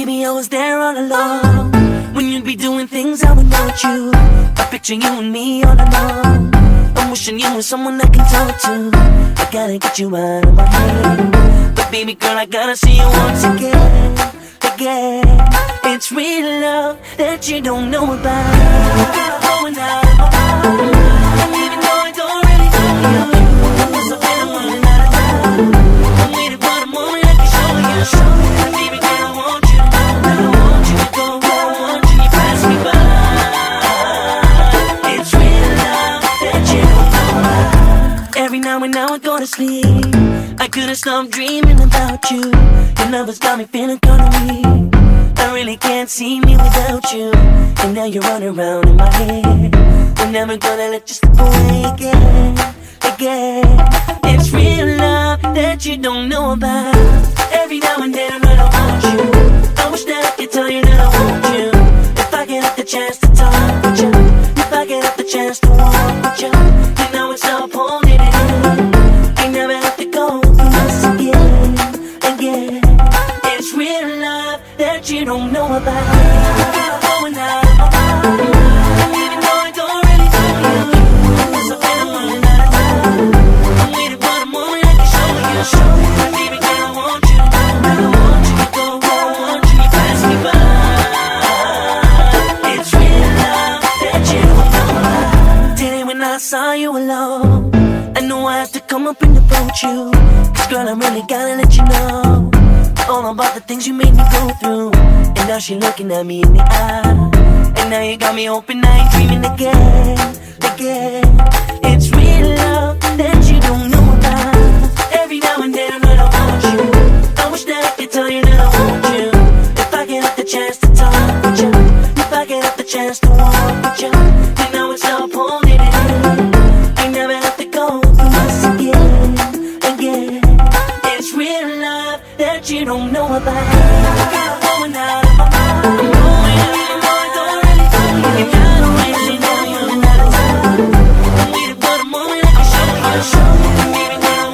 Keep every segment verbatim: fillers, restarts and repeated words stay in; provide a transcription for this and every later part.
Baby, I was there all along, when you'd be doing things I would want you. I picture you and me all along. I'm wishing you were someone I can talk to. I gotta get you out of my head. But baby girl, I gotta see you once again, again. It's real love that you don't know about. Going out of my mind. And even though I don't really know you, I'm just a bit of running out of time. I'm waiting for the moment I can show you. Show you. Baby girl, I want you to know, I want you to go where I want you, you pass me by. It's real love that you don't know about. Every now and now I go to sleep, I couldn't stop dreaming about you. Your love has got me feeling kinda weak. I really can't see me without you. And now you're running around in my head. I'm never gonna let you slip away again, again. It's real love that you don't know about. Every now and then I know I want you. I wish that I could tell you that I want you. If I get the chance to talk with you, if I get the chance to walk with you, you know it's all holding it in. You never have to go through this again, again. It's real love that you don't know about. Going out of my mind. And even though I don't really know you, I'm just a bit of running out of time. I'm waiting for the moment I can show you. Show you. Baby girl, I want you to know, I want you to go where I want you, you pass me by. It's real love that you don't know about. Today when I saw you alone, I knew I had to come up and approach you. Cause girl, I really gotta let you know all about the things you made me go through. And now she looking at me in the eye, and now you got me open, I ain't dreaming again, again. It's real love that you don't know about. Every now and then I know I want you. I wish that I could tell you that I want you. If I get the chance to talk with you, if I get the chance to walk with you, you know it's all holding it in. You never have to go through this again, again. It's real love that you don't know about. Going out of my mind. I'm going even though I don't really know you. You gotta wait till now you're out of time. I'm waiting for the moment I can show you. Show you. Baby girl,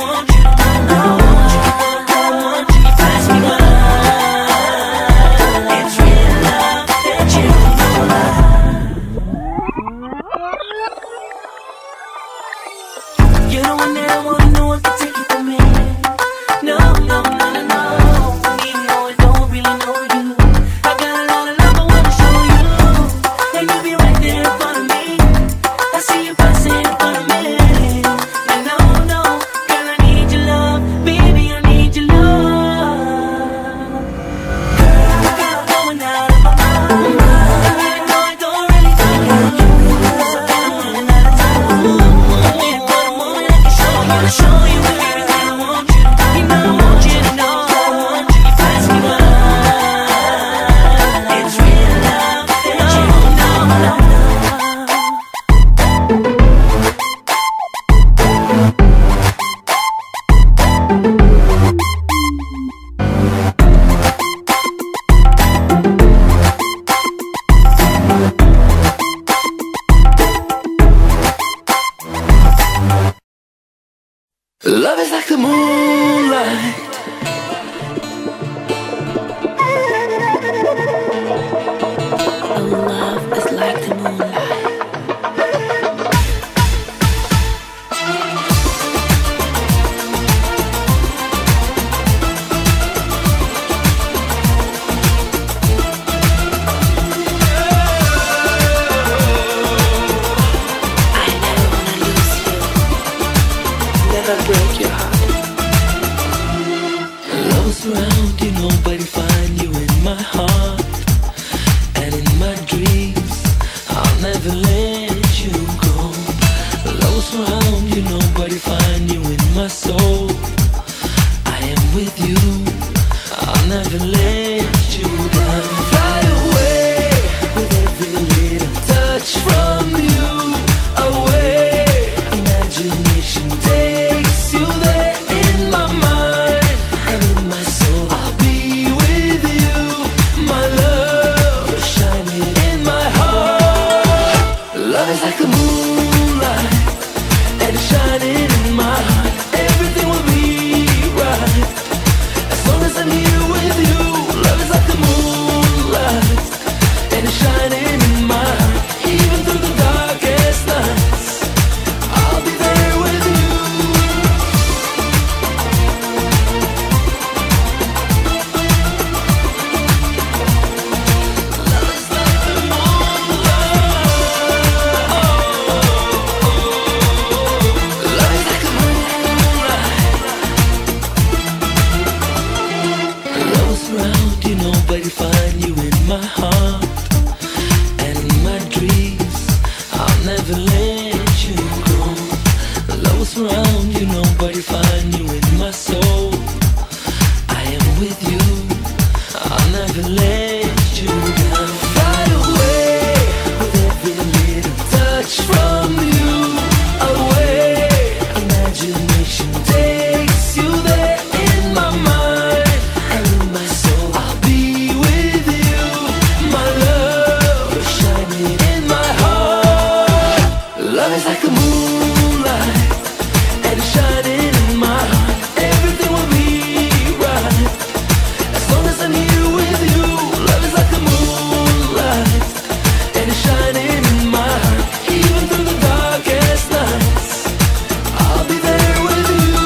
never let you down. Fly away with every little touch from you. Away, imagination takes you there. In my mind and in my soul, I'll be with you. My love, you're shining in my heart. Love is like a moonlight, and it's shining in my heart. Everything will be right as long as I'm here with you. Love is like a moonlight, and it's shining in my heart. Even through the darkest nights, I'll be there with you.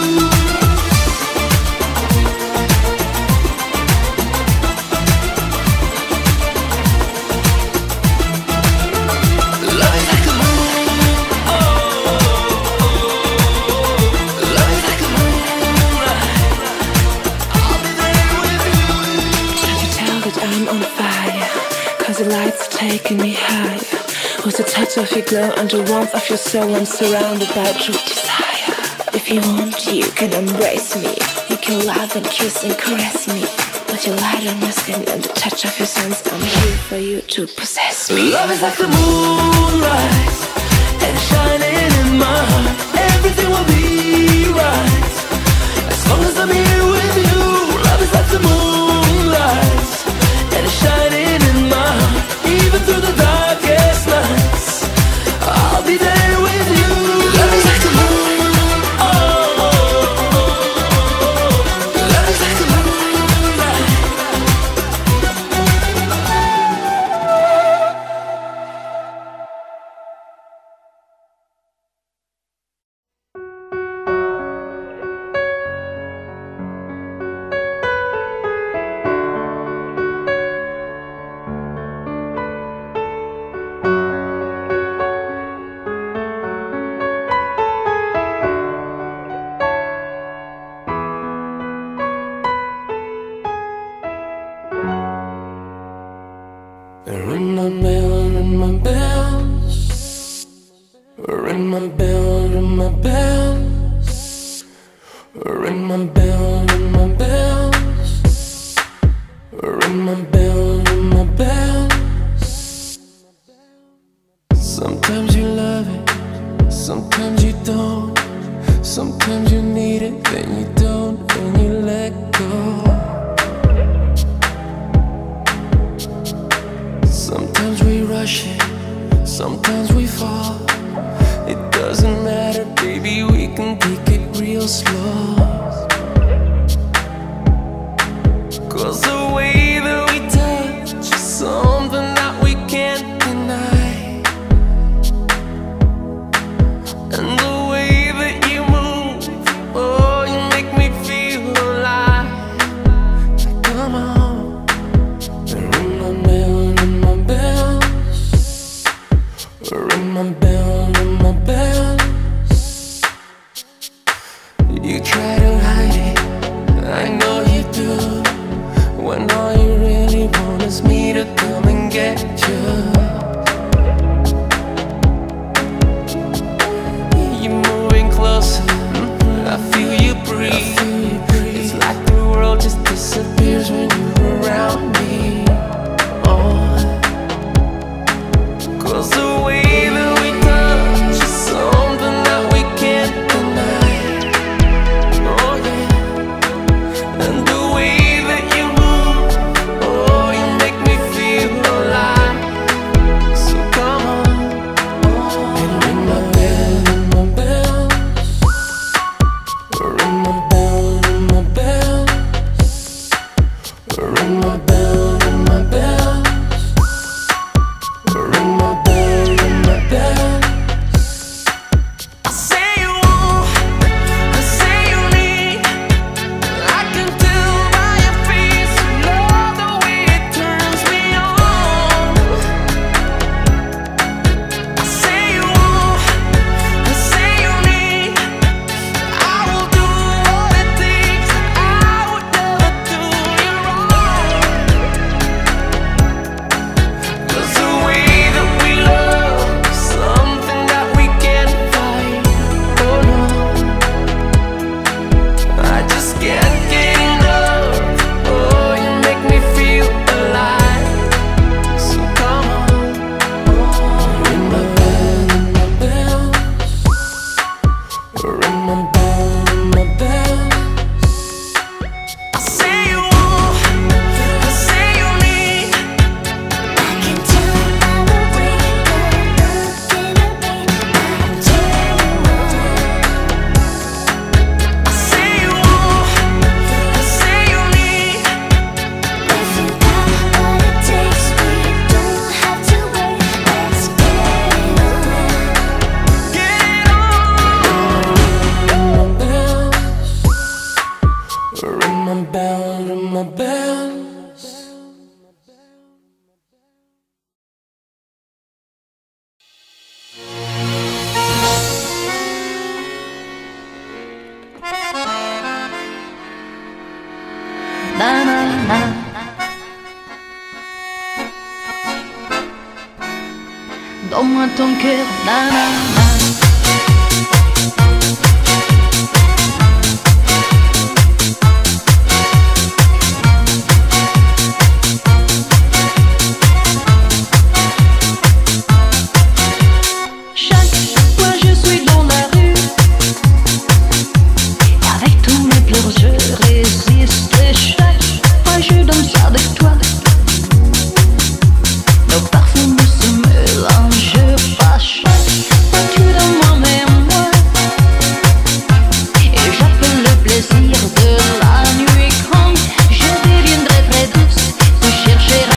Love is like a moon, oh, oh, oh. Love is like a moonlight, I'll be there with you. Can't you tell that I'm on fire? Cause the light's taking me higher. With the touch of your glow and the warmth of your soul, I'm surrounded by true desire. If you want, you can embrace me. You can love and kiss and caress me. With your light on your skin and the touch of your sense, I'm here for you to possess me. Love is like the moonlight, and it's shining in my heart. Everything will be right as long as I'm here with you. Love is like the moonlight, and it's shining in my heart. Even through the darkest nights, I'll be there with you. Love is like the moon, oh, oh, oh, oh. Love is like the moonlight. Ring my bell, ring my bells. Ring my bell, ring my bells. Ring my bell, ring my bells. Ring my bell, ring my bells. Sometimes you love it, sometimes you don't. Sometimes you need it, then you don't, and you let go. Sometimes we rush it, sometimes we fall. It doesn't matter, baby, we can take it real slow. Cause the way that we touch is something that we can't deny. And the way that you move, oh, you make me feel alive. Come on, ring my bell, ring my bells. Ring my bell, ring my bells. You try to Donne-moi ton cœur, nanana.